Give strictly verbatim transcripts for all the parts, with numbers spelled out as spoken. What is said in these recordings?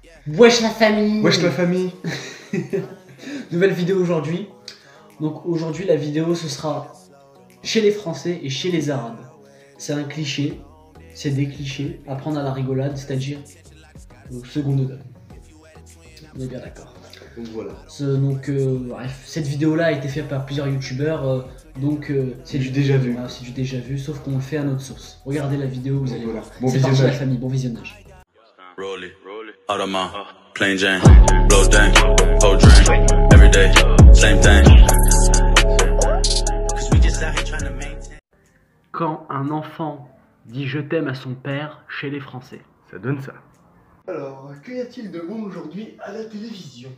Wesh la famille. Wesh la famille. Nouvelle vidéo aujourd'hui. Donc aujourd'hui la vidéo ce sera chez les Français et chez les Arabes. C'est un cliché, c'est des clichés à prendre à la rigolade, c'est-à-dire au second degré. On est bien d'accord. Donc voilà. Ce, donc euh, bref, cette vidéo là a été faite par plusieurs youtubeurs, euh, donc euh, c'est du déjà vu. Voilà, c'est du déjà vu, sauf qu'on le fait à notre sauce. Regardez la vidéo, vous Donc allez voilà. voir. Bon C'est parti visionnage. la famille, bon visionnage. Roll it, out of my plain Jane, blow dang, whole drain, every day, same thing. Cause we just out here trying to maintain. Quand un enfant dit je t'aime à son père chez les Français. Ça donne ça. Alors, que y a-t-il de bon aujourd'hui à la télévision?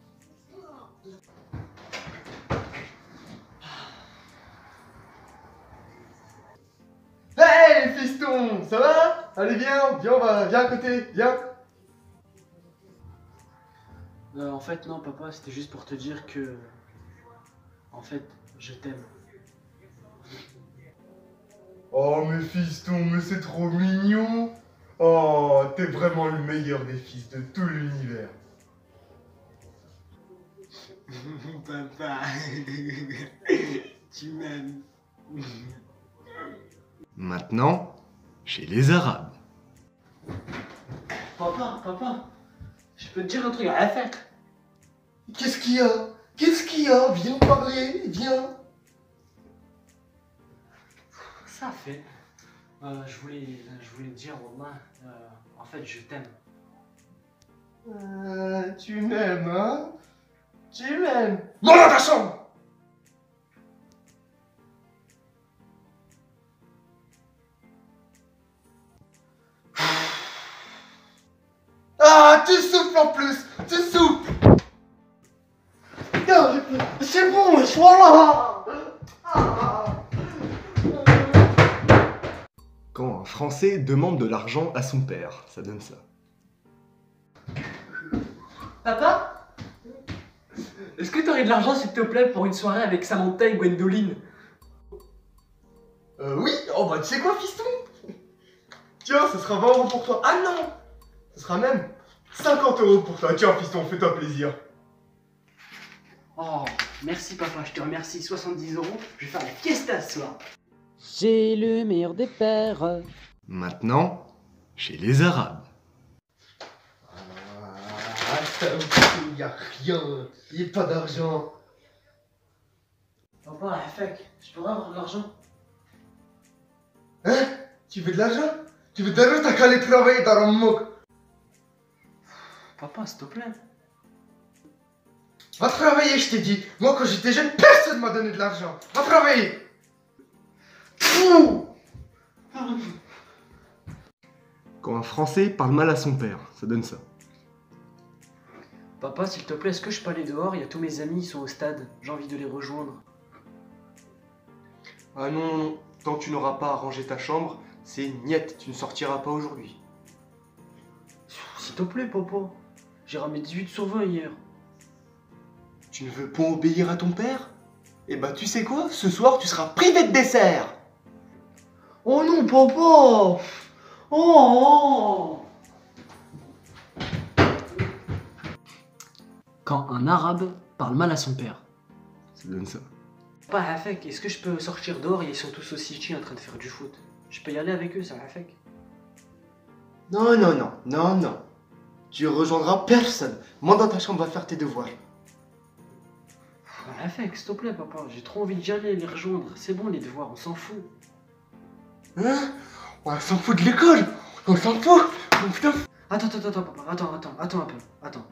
Hey fiston, ça va? Allez viens, viens, on va, viens à côté, viens. Euh, en fait non papa, c'était juste pour te dire que... En fait, je t'aime. Oh mais fiston, mais c'est trop mignon. Oh, t'es vraiment le meilleur des fils de tout l'univers. Papa, tu m'aimes. Maintenant, chez les Arabes. Papa, papa, je peux te dire un truc à la fête. Qu'est-ce qu'il y a? Qu'est-ce qu'il y a? Viens parler, viens. Ça fait. Euh, je voulais, je voulais te dire, Wallah, euh, en fait, je t'aime. Euh, tu m'aimes, hein? Tu m'aimes. Monte dans ta chambre. Ah, tu souffles en plus. Tu souffles. C'est bon, je suis là. Ah. Quand un Français demande de l'argent à son père, ça donne ça. Papa, est-ce que t'aurais de l'argent, s'il te plaît, pour une soirée avec Samantha et Gwendoline? Euh, oui. Oh bah, tu sais quoi, fiston? Tiens, ce sera vingt euros pour toi. Ah non, ce sera même cinquante euros pour toi. Tiens, fiston, fais-toi plaisir. Oh, merci papa, je te remercie. soixante-dix euros, je vais faire la fiesta ce soir. C'est le meilleur des pères. Maintenant, chez les Arabes. Ah, il y a rien. Il n'y a pas d'argent. Papa, la fac, je pourrais avoir de l'argent? Hein? Tu veux de l'argent? Tu veux de l'argent? T'as qu'à aller travailler dans un moque. Papa, s'il te plaît. Va travailler, je t'ai dit. Moi, quand j'étais jeune, personne m'a donné de l'argent. Va travailler. Ouh. Quand un Français parle mal à son père, ça donne ça. Papa, s'il te plaît, est-ce que je peux aller dehors? Il y a tous mes amis, ils sont au stade. J'ai envie de les rejoindre. Ah non, non, non. Tant que tu n'auras pas arrangé ta chambre, c'est niette, tu ne sortiras pas aujourd'hui. S'il te plaît, papa. J'ai ramené dix-huit sur vingt hier. Tu ne veux pas obéir à ton père? Eh bah tu sais quoi? Ce soir, tu seras privé de dessert. Oh non, papa. Oh, oh. Quand un arabe parle mal à son père. Ça donne ça. Pas Hafek, est-ce que je peux sortir dehors et ils sont tous au city en train de faire du foot? Je peux y aller avec eux, ça Hafek? Non, non, non, non, non. Tu rejoindras personne. Moi, dans ta chambre, va faire tes devoirs. Hafek, s'il te plaît, papa, j'ai trop envie d'y aller les rejoindre. C'est bon, les devoirs, on s'en fout. Hein? On s'en fout de l'école. On s'en fout. Oh, putain. Attends, attends, attends, papa, attends, attends, attends un peu, attends.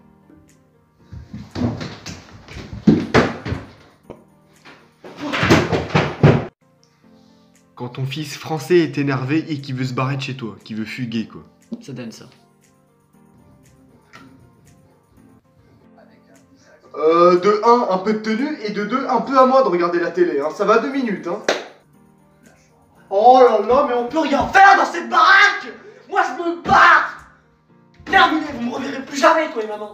Quand ton fils français est énervé et qu'il veut se barrer de chez toi, qu'il veut fuguer quoi. Ça donne ça. Euh, de un, un peu de tenue, et de deux, un peu à moi de regarder la télé, hein. Ça va deux minutes, hein. Oh là là, mais on peut rien faire dans cette baraque. Moi, je me barre. Terminé, vous me reverrez plus jamais, toi et maman.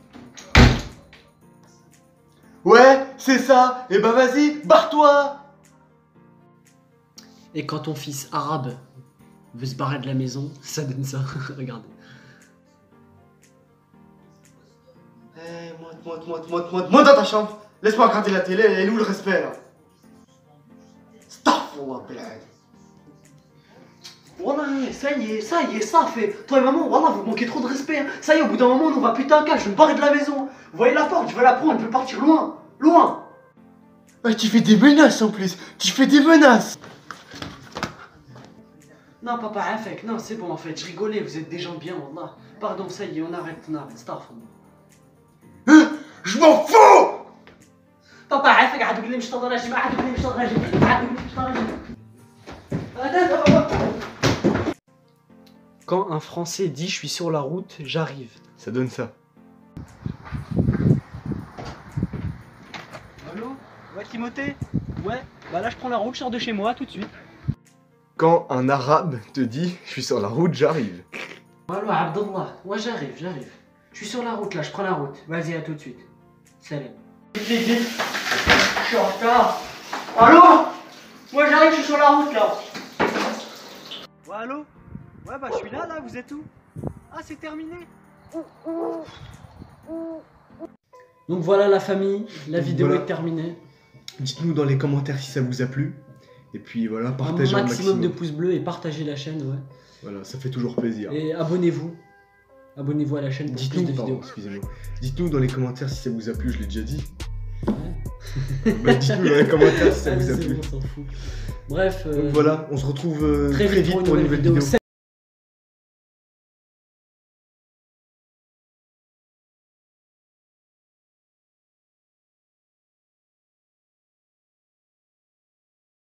Ouais, c'est ça. Et bah vas-y, barre-toi. Et quand ton fils arabe veut se barrer de la maison, ça donne ça. Regardez. Eh, monte, monte, monte, monte, monte, monte dans ta chambre. Laisse-moi regarder la télé, elle est où le respect là? Astaghfirullah bil'ad. Wallah, ça y est, ça y est, ça fait. Toi et maman, wallah, vous manquez trop de respect. Hein. Ça y est, au bout d'un moment, on va putain un câble, je vais me barrer de la maison. Vous voyez la porte, je vais la prendre, je vais partir loin, loin. Ouais, tu fais des menaces en plus, tu fais des menaces. Non, papa, Afek, non, c'est bon en fait, je rigolais, vous êtes des gens bien, wallah. Pardon, ça y est, on arrête, on arrête, astaghfirullah. Hein? Je m'en fous. Papa, Afek, عادوا لي مش راجل، ما عادوا لي مش راجل، عادوا لي مش راجل. Quand un Français dit je suis sur la route, j'arrive. Ça donne ça. Allô? Ouais, Timothée? Ouais, bah là je prends la route, je sors de chez moi tout de suite. Quand un arabe te dit je suis sur la route, j'arrive. Allô, Abdallah? Ouais, j'arrive, j'arrive. Je suis sur la route là, je prends la route. Vas-y, à tout de suite. Salam. Vite, vite, vite. Je suis en retard. Allô? Moi j'arrive, je suis sur la route là. Ouais, allô? Ouais, bah je suis là, là, vous êtes où? Ah, c'est terminé. Donc voilà la famille, la vidéo Voilà. est terminée. Dites-nous dans les commentaires si ça vous a plu. Et puis voilà, partagez un un maximum, maximum. de pouces bleus et partagez la chaîne, ouais. Voilà, ça fait toujours plaisir. Et abonnez-vous. Abonnez-vous à la chaîne pour plus Dites-nous, de pardon, vidéos. excusez-moi. Dites-nous dans les commentaires si ça vous a plu, je l'ai déjà dit. Bah, dites-nous dans les commentaires si ça Allez, vous a c'est plu. bon, on s'en fout. Bref, euh, Donc voilà, on se retrouve euh, très vite, pour une nouvelle vidéo. vidéo.